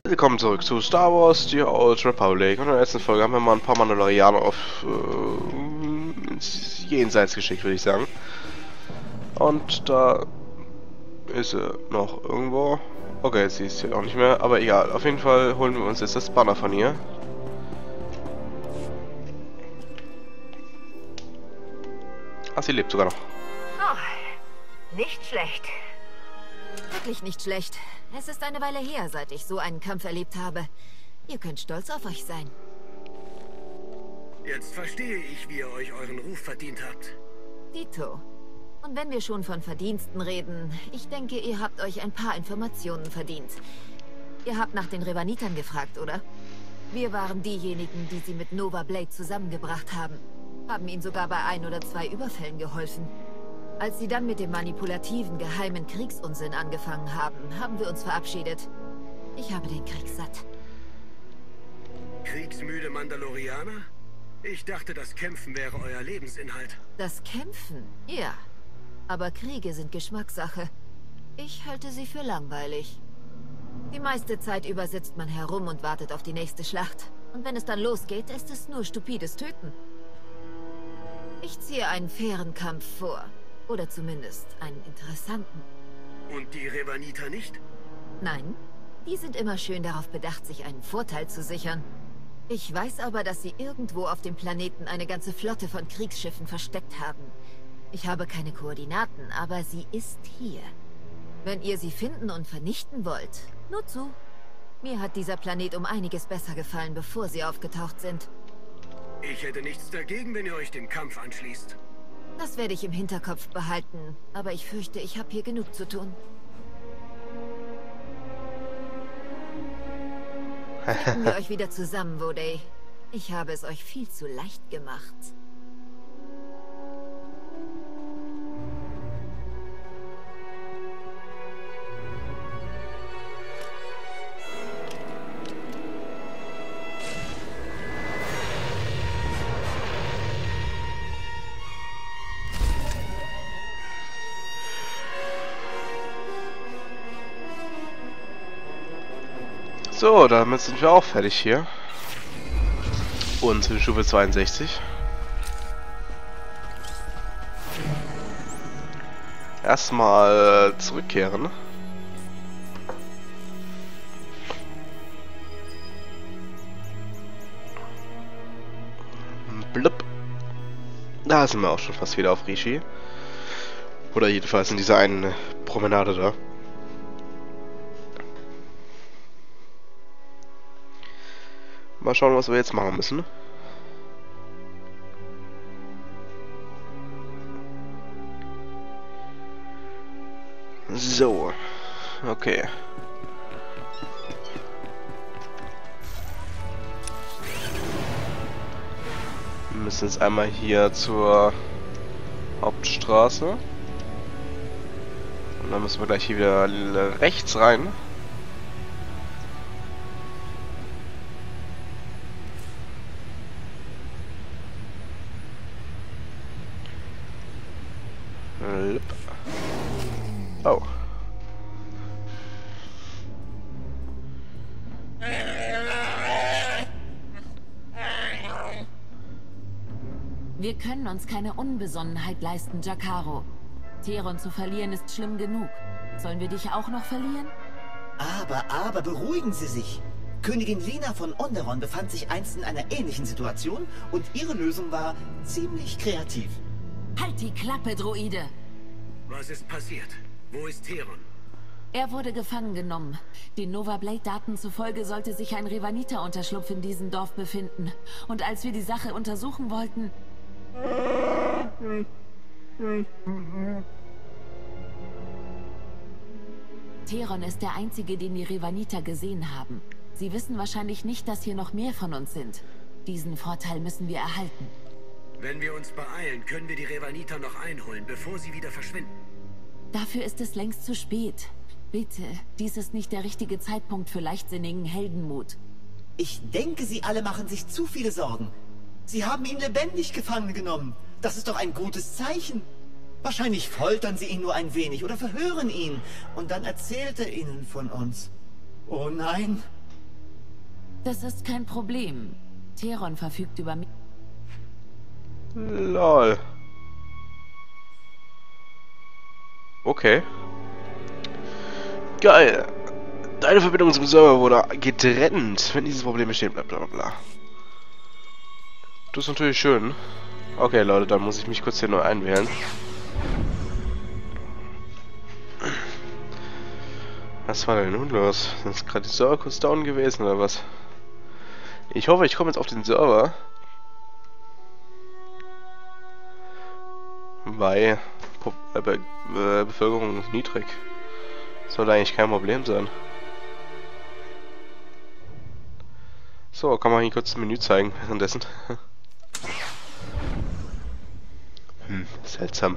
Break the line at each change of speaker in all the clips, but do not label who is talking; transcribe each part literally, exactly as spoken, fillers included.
Willkommen zurück zu Star Wars, die Old Republic. Und in der letzten Folge haben wir mal ein paar Mandalorianer auf äh, ins Jenseits geschickt, würde ich sagen. Und da ist sie noch irgendwo. Okay, sie ist hier auch nicht mehr, aber egal. Auf jeden Fall holen wir uns jetzt das Banner von ihr. Ach, sie lebt sogar noch.
Oh, nicht schlecht.
Wirklich nicht schlecht. Es ist eine Weile her, seit ich so einen Kampf erlebt habe. Ihr könnt stolz auf euch sein.
Jetzt verstehe ich, wie ihr euch euren Ruf verdient habt.
Dito. Und wenn wir schon von Verdiensten reden, ich denke, ihr habt euch ein paar Informationen verdient. Ihr habt nach den Revanitern gefragt, oder? Wir waren diejenigen, die sie mit Nova Blade zusammengebracht haben. Haben ihnen sogar bei ein oder zwei Überfällen geholfen. Als sie dann mit dem manipulativen, geheimen Kriegsunsinn angefangen haben, haben wir uns verabschiedet. Ich habe den Krieg satt.
Kriegsmüde Mandalorianer? Ich dachte, das Kämpfen wäre euer Lebensinhalt.
Das Kämpfen? Ja. Aber Kriege sind Geschmackssache. Ich halte sie für langweilig. Die meiste Zeit über sitzt man herum und wartet auf die nächste Schlacht. Und wenn es dann losgeht, ist es nur stupides Töten. Ich ziehe einen fairen Kampf vor. Oder zumindest einen interessanten.
Und die Revaniter nicht?
Nein, die sind immer schön darauf bedacht, sich einen Vorteil zu sichern. Ich weiß aber, dass sie irgendwo auf dem Planeten eine ganze Flotte von Kriegsschiffen versteckt haben. Ich habe keine Koordinaten, aber sie ist hier. Wenn ihr sie finden und vernichten wollt, nur zu. Mir hat dieser Planet um einiges besser gefallen, bevor sie aufgetaucht sind.
Ich hätte nichts dagegen, wenn ihr euch dem Kampf anschließt.
Das werde ich im Hinterkopf behalten, aber ich fürchte, ich habe hier genug zu tun. Finden wir euch wieder zusammen, Vodey. Ich habe es euch viel zu leicht gemacht.
So, damit sind wir auch fertig hier. Und in Stufe zweiundsechzig. Erstmal zurückkehren. Blub. Da sind wir auch schon fast wieder auf Rishi. Oder jedenfalls in dieser einen Promenade da. Mal schauen, was wir jetzt machen müssen. So. Okay. Wir müssen jetzt einmal hier zur Hauptstraße. Und dann müssen wir gleich hier wieder rechts rein. Oh.
Wir können uns keine Unbesonnenheit leisten, Jakaro. Theron zu verlieren ist schlimm genug. Sollen wir dich auch noch verlieren?
Aber, aber, beruhigen Sie sich. Königin Lina von Onderon befand sich einst in einer ähnlichen Situation und ihre Lösung war ziemlich kreativ.
Halt die Klappe, Droide!
Was ist passiert? Wo ist Theron?
Er wurde gefangen genommen. Den Nova Blade-Daten zufolge sollte sich ein Revaniter-Unterschlupf in diesem Dorf befinden. Und als wir die Sache untersuchen wollten... Theron ist der Einzige, den die Revaniter gesehen haben. Sie wissen wahrscheinlich nicht, dass hier noch mehr von uns sind. Diesen Vorteil müssen wir erhalten.
Wenn wir uns beeilen, können wir die Revaniter noch einholen, bevor sie wieder verschwinden.
Dafür ist es längst zu spät. Bitte, dies ist nicht der richtige Zeitpunkt für leichtsinnigen Heldenmut.
Ich denke, Sie alle machen sich zu viele Sorgen. Sie haben ihn lebendig gefangen genommen. Das ist doch ein gutes Zeichen. Wahrscheinlich foltern Sie ihn nur ein wenig oder verhören ihn. Und dann erzählt er Ihnen von uns. Oh nein,
Das ist kein Problem. Theron verfügt über mich.
Lol. Okay. Geil. Deine Verbindung zum Server wurde getrennt. Wenn dieses Problem besteht, bla bla bla. Das ist natürlich schön. Okay, Leute, dann muss ich mich kurz hier neu einwählen. Was war denn nun los? Ist gerade die Server kurz down gewesen oder was? Ich hoffe, ich komme jetzt auf den Server. Weil Be Be Be Bevölkerung ist niedrig. Sollte eigentlich kein Problem sein. So, kann man hier kurz das Menü zeigen währenddessen. Hm, seltsam.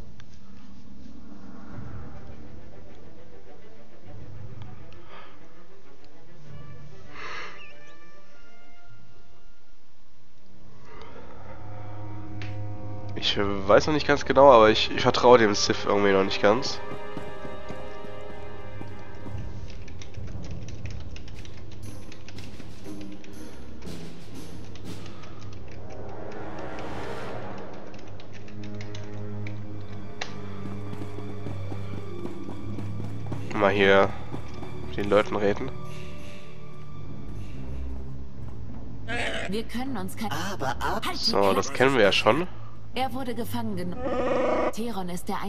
Ich weiß noch nicht ganz genau, aber ich, ich vertraue dem Sith irgendwie noch nicht ganz. Mal hier mit den Leuten reden.
Wir können uns kein...
Aber ab.
Halt die
So, das
Klappe.
kennen wir ja schon.
Er wurde gefangen genommen. Theron ist der ein...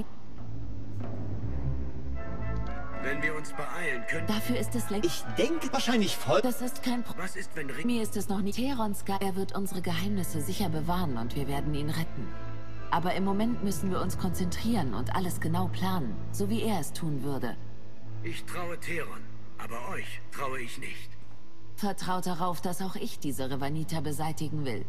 Wenn wir uns beeilen, können...
Dafür ist es längst...
Ich denke wahrscheinlich voll.
Das ist kein Problem.
Was ist, wenn Ring...
Mir ist es noch nie... Therons Ge... Er wird unsere Geheimnisse sicher bewahren und wir werden ihn retten. Aber im Moment müssen wir uns konzentrieren und alles genau planen, so wie er es tun würde.
Ich traue Theron, aber euch traue ich nicht.
Vertraut darauf, dass auch ich diese Revanita beseitigen will.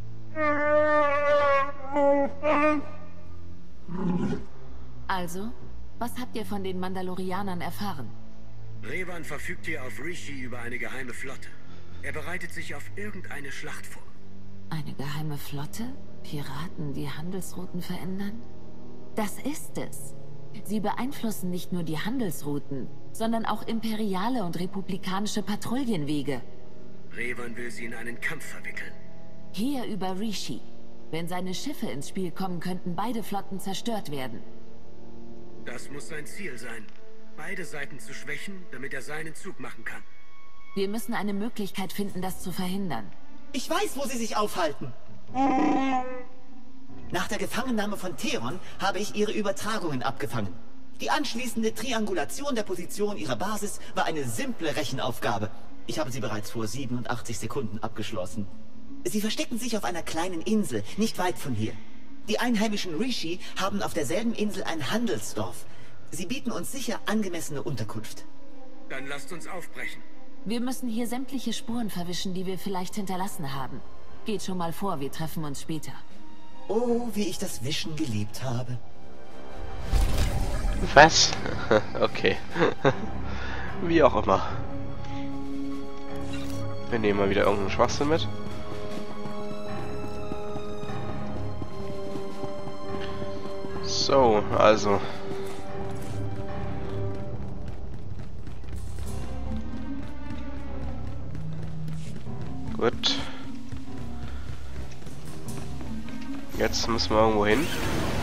Also, was habt ihr von den Mandalorianern erfahren?
Revan verfügt hier auf Rishi über eine geheime Flotte. Er bereitet sich auf irgendeine Schlacht vor.
Eine geheime Flotte? Piraten, die Handelsrouten verändern? Das ist es. Sie beeinflussen nicht nur die Handelsrouten, sondern auch imperiale und republikanische Patrouillenwege.
Revan will sie in einen Kampf verwickeln.
Hier über Rishi. Wenn seine Schiffe ins Spiel kommen, könnten beide Flotten zerstört werden.
Das muss sein Ziel sein. Beide Seiten zu schwächen, damit er seinen Zug machen kann.
Wir müssen eine Möglichkeit finden, das zu verhindern.
Ich weiß, wo sie sich aufhalten. Nach der Gefangennahme von Theron habe ich ihre Übertragungen abgefangen. Die anschließende Triangulation der Position ihrer Basis war eine simple Rechenaufgabe. Ich habe sie bereits vor siebenundachtzig Sekunden abgeschlossen. Sie verstecken sich auf einer kleinen Insel, nicht weit von hier. Die einheimischen Rishi haben auf derselben Insel ein Handelsdorf. Sie bieten uns sicher angemessene Unterkunft.
Dann lasst uns aufbrechen.
Wir müssen hier sämtliche Spuren verwischen, die wir vielleicht hinterlassen haben. Geht schon mal vor, wir treffen uns später.
Oh, wie ich das Wischen geliebt habe.
Was? Okay. Wie auch immer. Wir nehmen mal wieder irgendeinen Schwachsinn mit. So, also. Gut. Jetzt müssen wir irgendwo hin.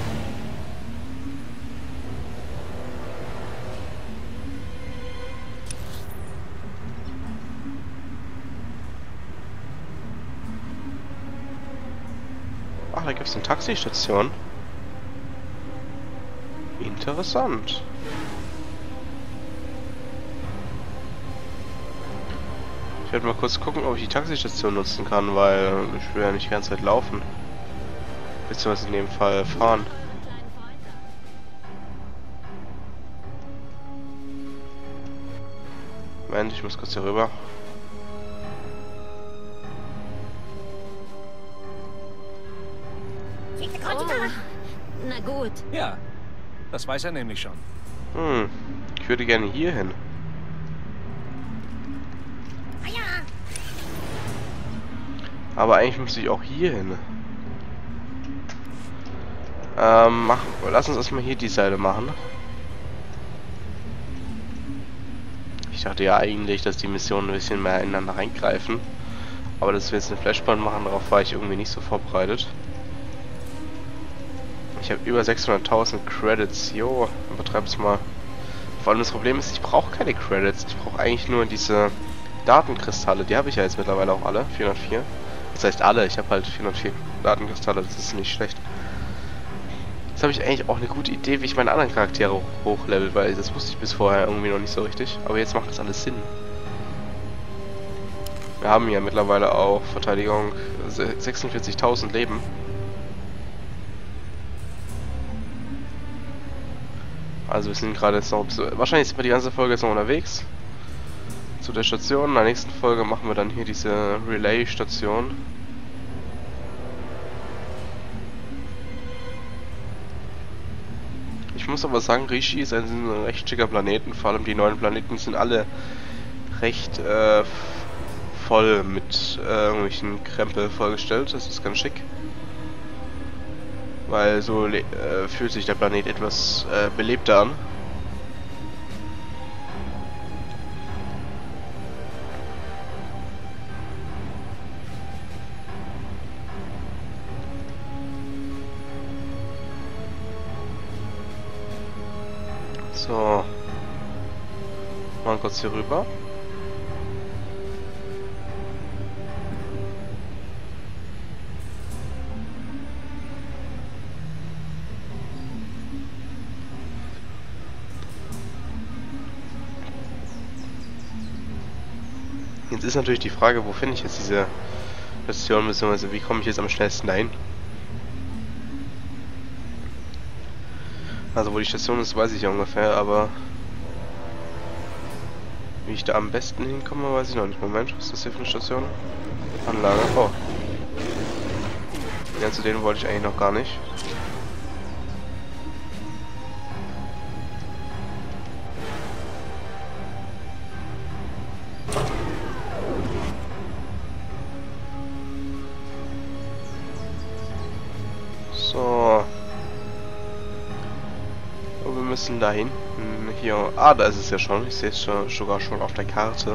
Ach, da gibt es eine Taxistation. Interessant. Ich werde mal kurz gucken, ob ich die Taxistation nutzen kann, weil ich will ja nicht die ganze Zeit laufen. Beziehungsweise in dem Fall fahren. Moment, ich muss kurz hier rüber.
Oh, na gut.
Ja, das weiß er nämlich schon.
Hm, ich würde gerne hier hin. Aber eigentlich müsste ich auch hier hin. Ähm, mach, lass uns erstmal hier die Seite machen. Ich dachte ja eigentlich, dass die Missionen ein bisschen mehr ineinander reingreifen. Aber dass wir jetzt eine Flashbahn machen, darauf war ich irgendwie nicht so vorbereitet. Ich habe über sechshunderttausend Credits. Jo, übertreib's mal. Vor allem das Problem ist, ich brauche keine Credits. Ich brauche eigentlich nur diese Datenkristalle. Die habe ich ja jetzt mittlerweile auch alle. vierhundertvier. Das heißt alle. Ich habe halt vierhundertvier Datenkristalle. Das ist nicht schlecht. Jetzt habe ich eigentlich auch eine gute Idee, wie ich meine anderen Charaktere hochlevel, weil das wusste ich bis vorher irgendwie noch nicht so richtig. Aber jetzt macht das alles Sinn. Wir haben ja mittlerweile auch Verteidigung sechsundvierzigtausend Leben. Also wir sind gerade jetzt noch... Wahrscheinlich sind wir die ganze Folge jetzt noch unterwegs. Zu der Station. In der nächsten Folge machen wir dann hier diese Relay-Station. Ich muss aber sagen, Rishi ist ein recht schicker Planeten. Vor allem die neuen Planeten sind alle recht äh, voll mit äh, irgendwelchen Krempel vorgestellt. Das ist ganz schick. Weil so äh, fühlt sich der Planet etwas äh, belebter an. So. Mal kurz hier rüber. Jetzt ist natürlich die Frage, wo finde ich jetzt diese Station, beziehungsweise wie komme ich jetzt am schnellsten dahin? Also wo die Station ist, weiß ich ja ungefähr, aber wie ich da am besten hinkomme, weiß ich noch nicht. Moment, was ist das hier für eine Station? Anlage, oh. Ja, zu denen wollte ich eigentlich noch gar nicht. So. Und wir müssen da hinten hier. Ah, da ist es ja schon. Ich sehe es schon, sogar schon auf der Karte.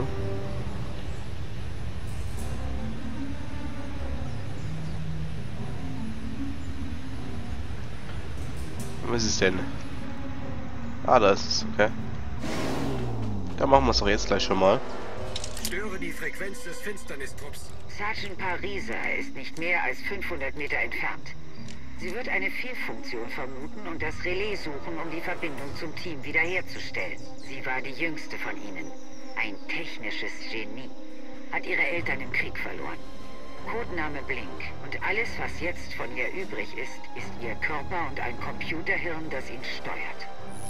Was ist es denn? Ah, da ist es, okay. Dann machen wir es doch jetzt gleich schon mal.
Störe die Frequenz des Finsternistrupps.
Sergeant Parisa ist nicht mehr als fünfhundert Meter entfernt. Sie wird eine Fehlfunktion vermuten und das Relais suchen, um die Verbindung zum Team wiederherzustellen. Sie war die jüngste von ihnen. Ein technisches Genie. Hat ihre Eltern im Krieg verloren. Codename Blink. Und alles, was jetzt von ihr übrig ist, ist ihr Körper und ein Computerhirn, das ihn steuert.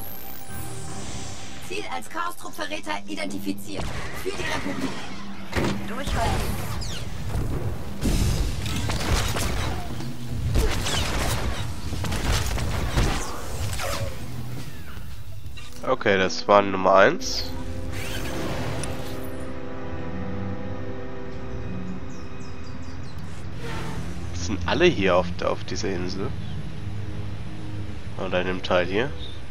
Ziel als Chaos-Trupp-Verräter identifiziert. Für die Republik.
Durchhalten.
Okay, das war Nummer eins. Sind alle hier auf, auf dieser Insel? Oder in dem Teil hier?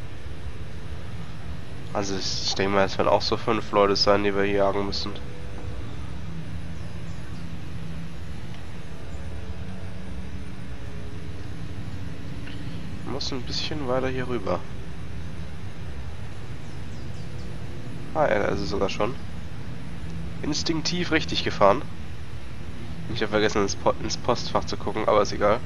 Also ich, ich denke mal, es werden auch so fünf Leute sein, die wir hier jagen müssen. Ich muss ein bisschen weiter hier rüber. Ah ja, da ist es sogar schon. Instinktiv richtig gefahren. Ich habe vergessen, ins, po ins Postfach zu gucken, aber ist egal.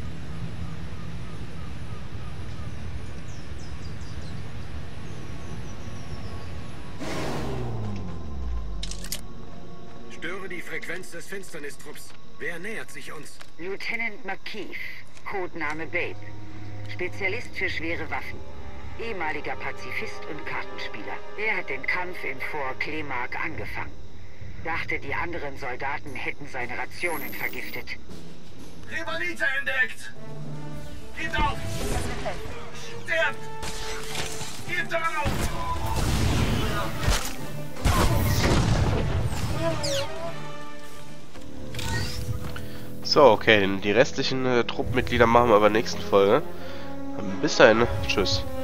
Störe die Frequenz des Finsternistrupps. Wer nähert sich uns?
Lieutenant McKeith, Codename Babe. Spezialist für schwere Waffen. Ehemaliger Pazifist und Kartenspieler. Er hat den Kampf in Fort Klemark angefangen. Dachte, die anderen Soldaten hätten seine Rationen vergiftet.
Revanita entdeckt! Gebt auf! Sterbt! Gebt auf!
So, okay, die restlichen äh, Truppmitglieder machen wir aber in der nächsten Folge. Bis dahin, tschüss.